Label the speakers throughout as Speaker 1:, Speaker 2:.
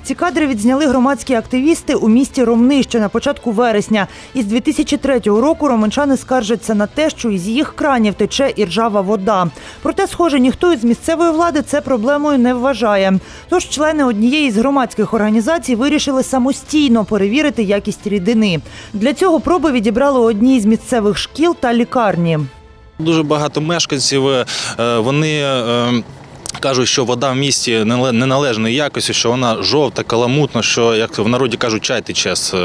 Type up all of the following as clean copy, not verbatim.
Speaker 1: Ці кадри відзняли громадські активісти у місті Ромни ще на початку вересня. Із 2003 року романчани скаржаться на те, що із їх кранів тече іржава вода. Проте, схоже, ніхто із місцевої влади це проблемою не вважає. Тож члени однієї з громадських організацій вирішили самостійно перевірити якість рідини. Для цього проби відібрали у одній з місцевих шкіл та лікарні.
Speaker 2: Дуже багато мешканців, вони кажуть, що вода в місті неналежної якості, що вона жовта, каламутна, що, як в народі кажуть, чай тече з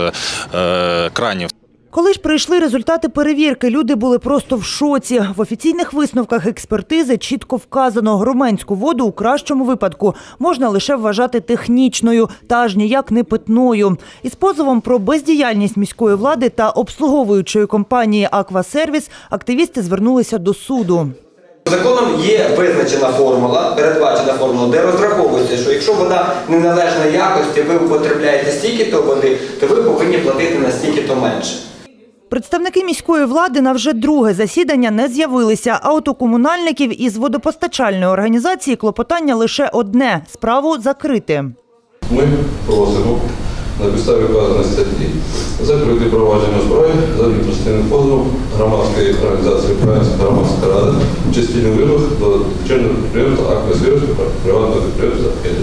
Speaker 2: кранів.
Speaker 1: Коли ж прийшли результати перевірки, люди були просто в шоці. В офіційних висновках експертизи чітко вказано, громадську воду у кращому випадку можна лише вважати технічною та аж ніяк не питною. Із позовом про бездіяльність міської влади та обслуговуючої компанії «Аквасервіс» активісти звернулися до суду.
Speaker 3: Законом є визначена формула, передбачена формула, де розраховується, що якщо вода неналежної якості, ви потребляєте стільки-то води, то ви повинні платити на стільки-то менше.
Speaker 1: Представники міської влади на вже друге засідання не з'явилися, а от у комунальників із водопостачальної організації клопотання лише одне – справу закрити.
Speaker 4: Ми просимо на підставі вказаної статті закрити провадження у справі за адміністративним позовом громадської організації «Українська громадська рада» частини вимог до дочірнього підприємства «Аквасервіс» приватного підприємства «Едіс».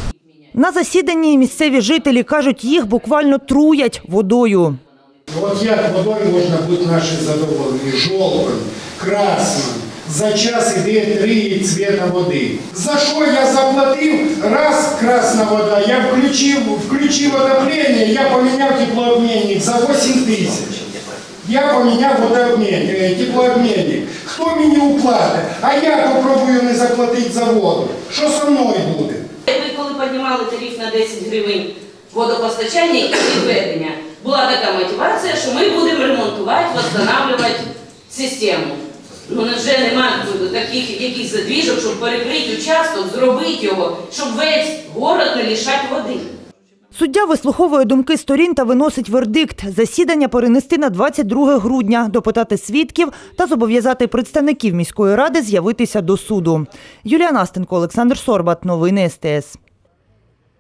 Speaker 1: На засіданні місцеві жителі кажуть, їх буквально труять водою.
Speaker 5: От як водою можна бути наші задоволені? Жовтою, красною. За час іде 3 цвіта води. За що я заплатив? Раз красна вода, я включив отоплення, я поміняв теплообмінник за 8 тисяч. Я поміняв теплообмінник. Хто мені уплатить? А я попробую не заплатити за воду. Що зі мною буде?
Speaker 6: Ви коли піднімали тариф на 10 гривень водопостачання і відведення, була така мотивація, що ми будемо ремонтувати, відновлювати систему. Ну невже немає таких якихось задвіжок, щоб перекрити участок, зробити його, щоб весь город не лишати води?
Speaker 1: Суддя вислуховує думки сторін та виносить вердикт. Засідання перенести на 22 грудня, допитати свідків та зобов'язати представників міської ради з'явитися до суду. Юлія Настенко, Олександр Сорбат. Новини СТС.